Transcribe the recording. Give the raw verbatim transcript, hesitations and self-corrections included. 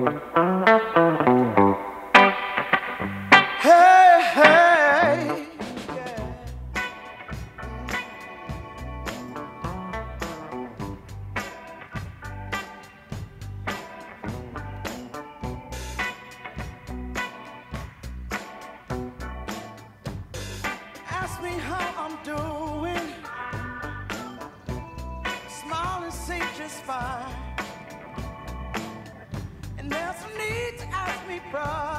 Hey, hey, yeah. Ask me how I'm doing. Smile and say just fine. And there's no need to ask me, brother.